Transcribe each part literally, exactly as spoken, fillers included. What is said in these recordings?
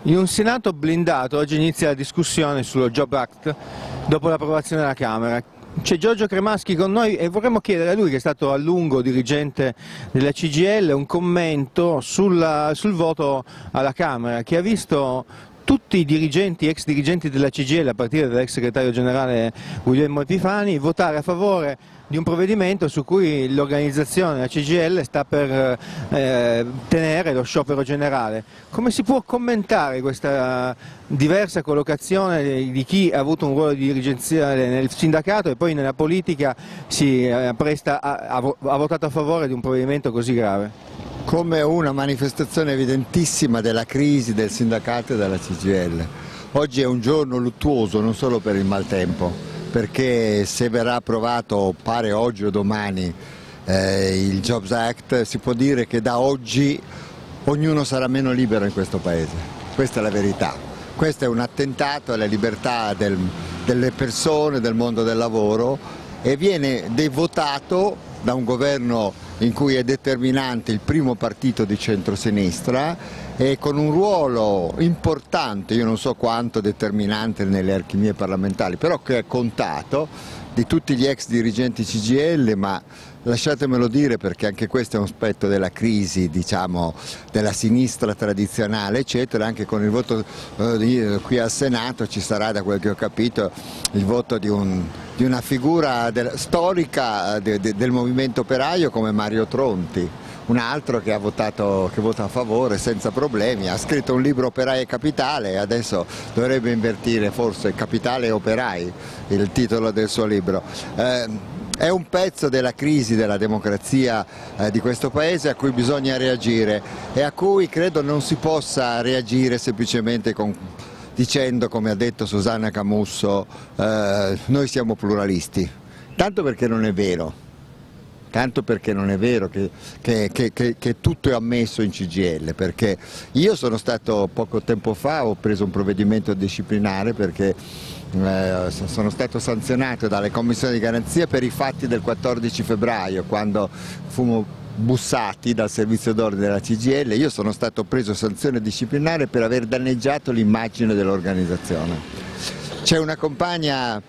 In un Senato blindato oggi inizia la discussione sullo Job Act dopo l'approvazione della Camera. C'è Giorgio Cremaschi con noi e vorremmo chiedere a lui, che è stato a lungo dirigente della C G I L, un commento sulla, sul voto alla Camera, che ha visto tutti i dirigenti, ex dirigenti della C G I L, a partire dall'ex segretario generale Guglielmo Epifani, votare a favore di un provvedimento su cui l'organizzazione della C G I L sta per eh, tenere lo sciopero generale. Come si può commentare questa diversa collocazione di chi ha avuto un ruolo dirigenziale nel sindacato e poi nella politica si eh, presta a, a, ha votato a favore di un provvedimento così grave? Come una manifestazione evidentissima della crisi del sindacato e della C G I L. Oggi è un giorno luttuoso non solo per il maltempo, perché se verrà approvato, pare oggi o domani, eh, il Jobs Act, si può dire che da oggi ognuno sarà meno libero in questo Paese. Questa è la verità. Questo è un attentato alla libertà del, delle persone, del mondo del lavoro, e viene votato da un governo in cui è determinante il primo partito di centrosinistra e con un ruolo importante, io non so quanto determinante nelle alchimie parlamentari, però che è contato, di tutti gli ex dirigenti C G I L, ma lasciatemelo dire perché anche questo è un aspetto della crisi, diciamo, della sinistra tradizionale, eccetera. Anche con il voto eh, qui al Senato ci sarà, da quel che ho capito, il voto di, un, di una figura del, storica de, de, del movimento operaio come Mario Tronti, un altro che ha votato, che vota a favore senza problemi, ha scritto un libro Operai e Capitale e adesso dovrebbe invertire forse Capitale e Operai, il titolo del suo libro. Eh, È un pezzo della crisi della democrazia eh, di questo Paese a cui bisogna reagire e a cui credo non si possa reagire semplicemente con, dicendo, come ha detto Susanna Camusso, eh, noi siamo pluralisti, tanto perché non è vero. Tanto perché non è vero che, che, che, che, che tutto è ammesso in C G I L, perché io sono stato poco tempo fa, ho preso un provvedimento disciplinare perché eh, sono stato sanzionato dalle commissioni di garanzia per i fatti del quattordici febbraio, quando fummo bussati dal servizio d'ordine della C G I L. Io sono stato preso sanzione disciplinare per aver danneggiato l'immagine dell'organizzazione. C'è una compagna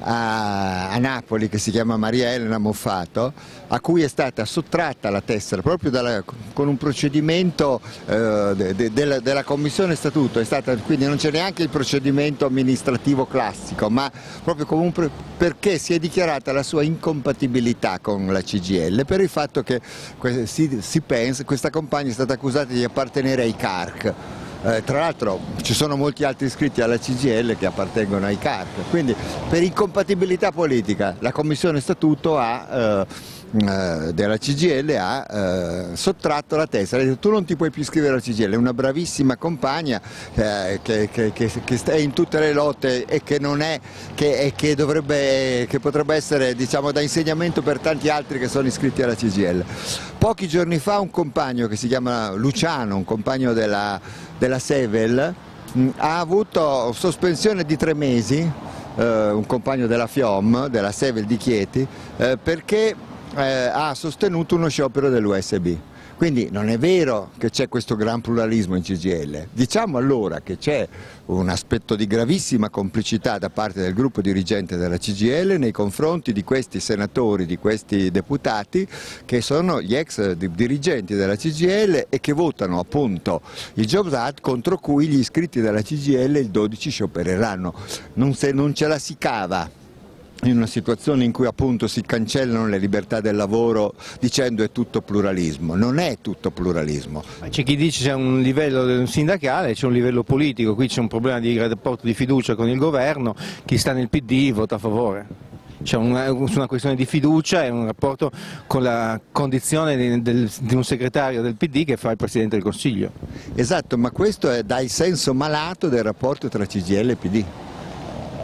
A, a Napoli che si chiama Maria Elena Moffato, a cui è stata sottratta la tessera proprio dalla, con un procedimento eh, de, de, della, della Commissione Statuto, è stata, quindi non c'è neanche il procedimento amministrativo classico, ma proprio comunque perché si è dichiarata la sua incompatibilità con la C G I L per il fatto che si, si pensa, questa compagna è stata accusata di appartenere ai C A R C. Eh, tra l'altro ci sono molti altri iscritti alla C G I L che appartengono ai C A R C, quindi per incompatibilità politica la Commissione Statuto ha, eh, eh, della C G I L ha eh, sottratto la tessera, ha detto tu non ti puoi più iscrivere alla C G I L, è una bravissima compagna eh, che, che, che, che è in tutte le lotte e che, non è, che, e che, dovrebbe, che potrebbe essere, diciamo, da insegnamento per tanti altri che sono iscritti alla C G I L. Pochi giorni fa un compagno che si chiama Luciano, un compagno della, della Sevel, mh, ha avuto sospensione di tre mesi, eh, un compagno della FIOM, della Sevel di Chieti, eh, perché eh, ha sostenuto uno sciopero dell'U S B. Quindi non è vero che c'è questo gran pluralismo in C G I L, diciamo allora che c'è un aspetto di gravissima complicità da parte del gruppo dirigente della C G I L nei confronti di questi senatori, di questi deputati che sono gli ex dirigenti della C G I L e che votano appunto il Jobs Act, contro cui gli iscritti della C G I L il dodici sciopereranno. Non, se, non ce la si cava in una situazione in cui appunto si cancellano le libertà del lavoro dicendo è tutto pluralismo. Non è tutto pluralismo. C'è chi dice c'è un livello sindacale, c'è un livello politico, qui c'è un problema di rapporto di fiducia con il governo, chi sta nel P D vota a favore. C'è una, una questione di fiducia e un rapporto con la condizione di, del, di un segretario del P D che fa il Presidente del Consiglio. Esatto, ma questo è, dà il senso malato del rapporto tra C G I L e P D.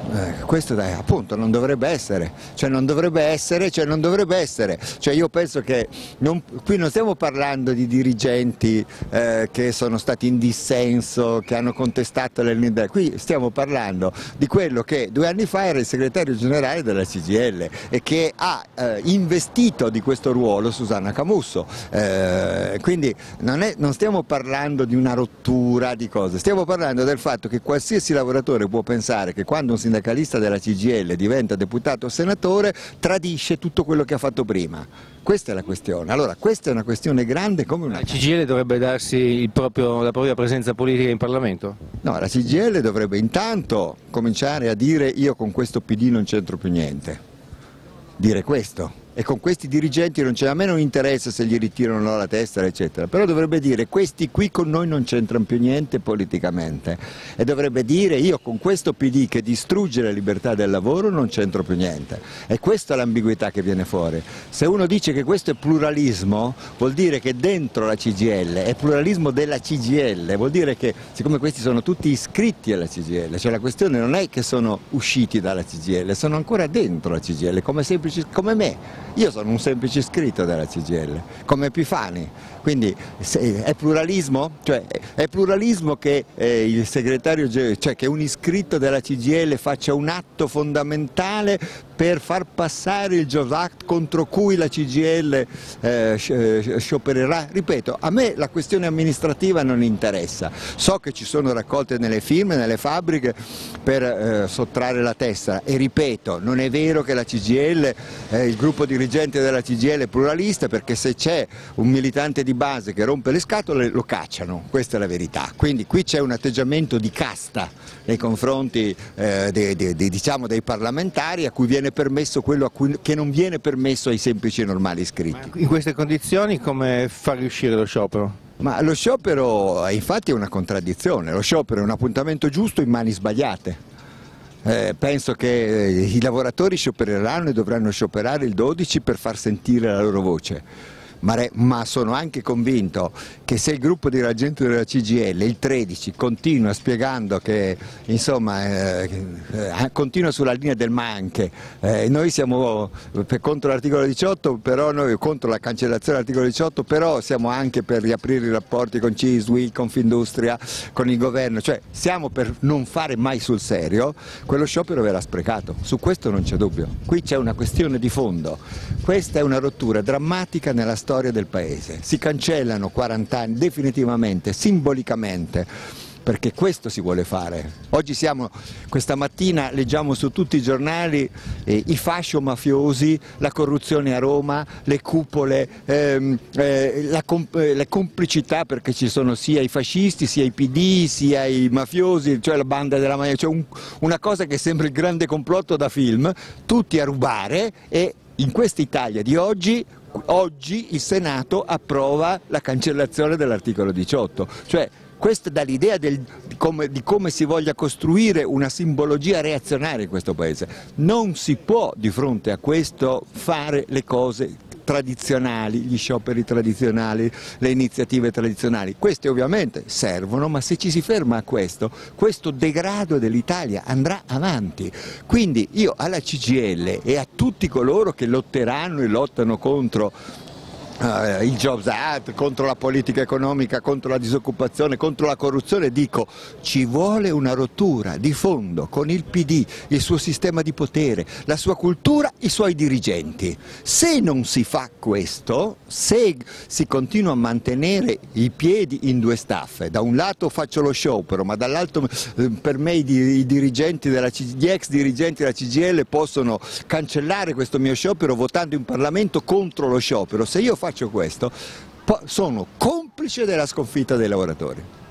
Eh, questo dai, appunto non dovrebbe essere, cioè non dovrebbe essere, cioè non dovrebbe essere, cioè io penso che non, qui non stiamo parlando di dirigenti eh, che sono stati in dissenso, che hanno contestato le linee, qui stiamo parlando di quello che due anni fa era il segretario generale della C G I L e che ha eh, investito di questo ruolo Susanna Camusso, eh, quindi non, è, non stiamo parlando di una rottura di cose, stiamo parlando del fatto che qualsiasi lavoratore può pensare che quando un sindacalista della C G I L diventa deputato o senatore tradisce tutto quello che ha fatto prima. Questa è la questione. Allora, questa è una questione grande come una... La C G I L dovrebbe darsi il proprio, la propria presenza politica in Parlamento? No, la C G I L dovrebbe intanto cominciare a dire io con questo P D non c'entro più niente. Dire questo. E con questi dirigenti non c'è, a me non interessa se gli ritirano la tessera eccetera, però dovrebbe dire questi qui con noi non c'entrano più niente politicamente e dovrebbe dire io con questo P D che distrugge la libertà del lavoro non c'entro più niente, e questa è l'ambiguità che viene fuori. Se uno dice che questo è pluralismo vuol dire che dentro la C G I L è pluralismo della C G I L, vuol dire che siccome questi sono tutti iscritti alla C G I L, cioè la questione non è che sono usciti dalla C G I L, sono ancora dentro la C G I L come, semplici, come me. Io sono un semplice iscritto della C G I L, come Epifani, quindi è pluralismo? Cioè, è pluralismo che eh, il segretario, cioè che un iscritto della C G I L faccia un atto fondamentale per far passare il Jobs Act contro cui la C G I L eh, sciopererà? Ripeto, a me la questione amministrativa non interessa, so che ci sono raccolte nelle firme, nelle fabbriche per eh, sottrarre la tessera e ripeto, non è vero che la C G I L, eh, il gruppo dirigente della C G I L è pluralista, perché se c'è un militante di base che rompe le scatole lo cacciano, questa è la verità, quindi qui c'è un atteggiamento di casta nei confronti eh, dei, dei, dei, diciamo, dei parlamentari a cui viene permesso quello a cui, che non viene permesso ai semplici e normali iscritti. In queste condizioni come far riuscire lo sciopero? Ma lo sciopero infatti è una contraddizione, lo sciopero è un appuntamento giusto in mani sbagliate. Eh, penso che i lavoratori sciopereranno e dovranno scioperare il dodici per far sentire la loro voce. Ma, re, ma sono anche convinto che se il gruppo di dirigenti della C G I L, il tredici, continua spiegando che insomma eh, eh, continua sulla linea del ma anche, eh, noi siamo per, contro l'articolo diciotto, però noi contro la cancellazione dell'articolo diciotto, però siamo anche per riaprire i rapporti con C I S, U I L, Confindustria, con il governo, cioè siamo per non fare mai sul serio, quello sciopero verrà sprecato, su questo non c'è dubbio. Qui c'è una questione di fondo, questa è una rottura drammatica nella storia storia del Paese, si cancellano quaranta anni definitivamente, simbolicamente, perché questo si vuole fare. Oggi siamo, questa mattina leggiamo su tutti i giornali eh, i fascio mafiosi, la corruzione a Roma, le cupole, ehm, eh, la comp le complicità, perché ci sono sia i fascisti, sia i P D, sia i mafiosi, cioè la banda della mafia, cioè un, una cosa che sembra il grande complotto da film, tutti a rubare, e in questa Italia di oggi Oggi il Senato approva la cancellazione dell'articolo diciotto, cioè questo dà l'idea di, di come si voglia costruire una simbologia reazionaria in questo Paese. Non si può di fronte a questo fare le cose tradizionali, gli scioperi tradizionali, le iniziative tradizionali. Queste ovviamente servono, ma se ci si ferma a questo, questo degrado dell'Italia andrà avanti. Quindi io alla C G I L e a tutti coloro che lotteranno e lottano contro Uh, il Jobs Act, contro la politica economica, contro la disoccupazione, contro la corruzione, dico ci vuole una rottura di fondo con il P D, il suo sistema di potere, la sua cultura, i suoi dirigenti. Se non si fa questo, se si continua a mantenere i piedi in due staffe, da un lato faccio lo sciopero, ma dall'altro eh, per me i, i dirigenti della, gli ex dirigenti della C G I L possono cancellare questo mio sciopero votando in Parlamento contro lo sciopero. Se io faccio questo, sono complice della sconfitta dei lavoratori.